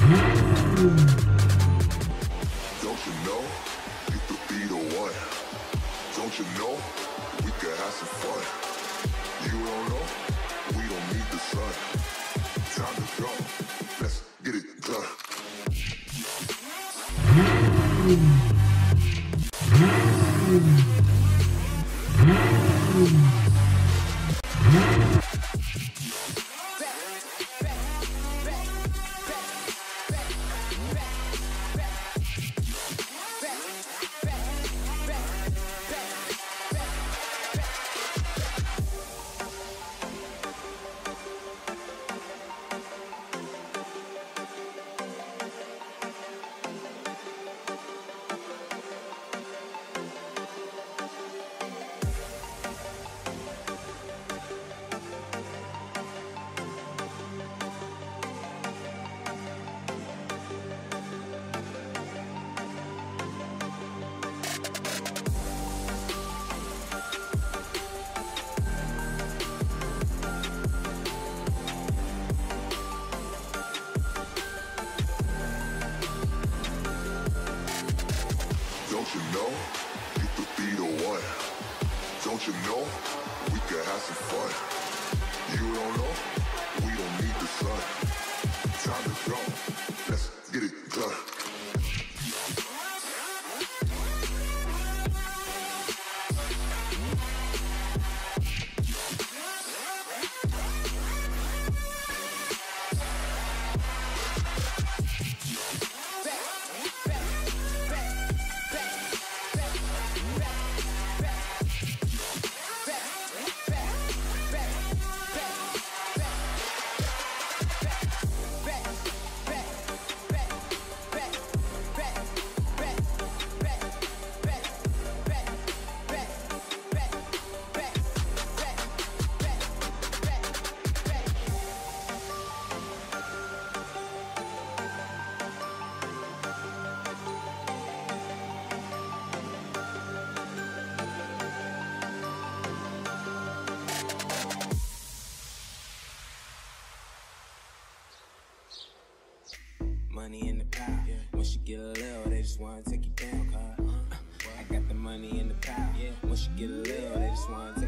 Don't you know you could be the one? Don't you know we could have some fun? You don't know we don't need the sun. Time to go, let's get it done. Don't you know you could be the one? Don't you know we could have some fun? You don't know we don't need the sun. Time to go, let's get it done. Money in the pile. Once you get a little, they just wanna take you down, car. I got the money in the pile. Once you get a little, they just wanna take